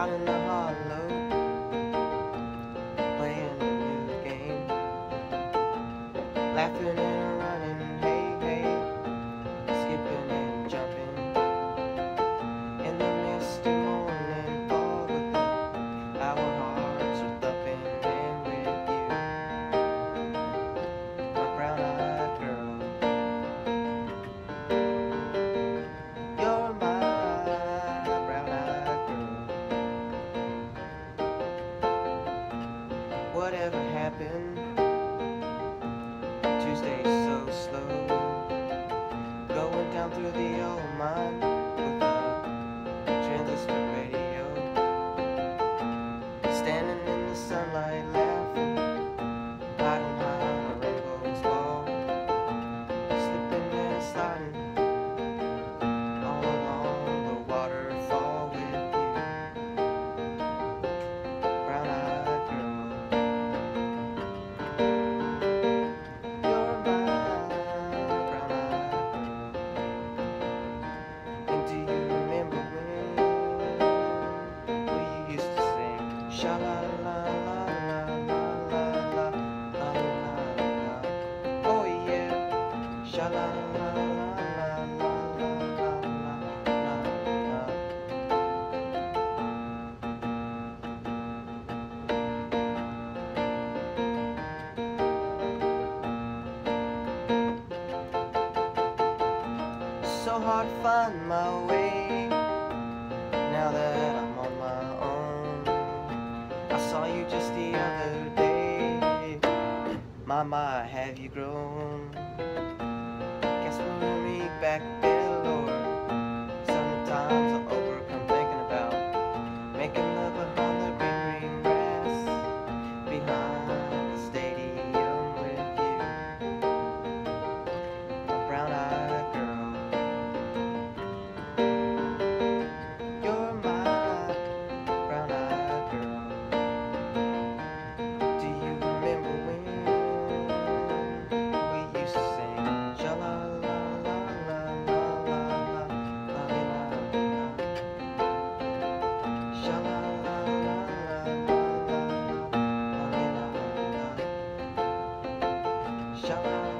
out in the hollow, playing a new game, laughing and running, hey, hey, skipping and jumping, in the misty morning fog with our hearts are thumping, and with you, my brown-eyed girl, you're my brown-eyed girl. Whatever happened? Tuesday's so slow, going down through the old mine with a transistor radio, standing in the sunlight laughing, hiding behind a rainbow's wall, slipping and sliding all along the waterfall with you, brown-eyed girl. You're my brown-eyed girl. And do you remember when we used to sing sha-la-la-la-la-la-la-la-la-la-la? Oh yeah, sha-la-la-la-la-la-la-la-la-la. So hard to find my way now that I'm on my own. I saw you just the other day. My, have you grown? Guess we'll meet back there, Lord. Sometimes I overcome thinking about making love behind the big green grass, behind the stadium with you, my brown-eyed girl. You're my brown-eyed girl. Do you remember when we used to sing sha-la-la-la-la-la-la-la-la-la-la, sha-la-la-la-la-la-la-la-la-la, sha-la-la-la-la-la-la-la-la.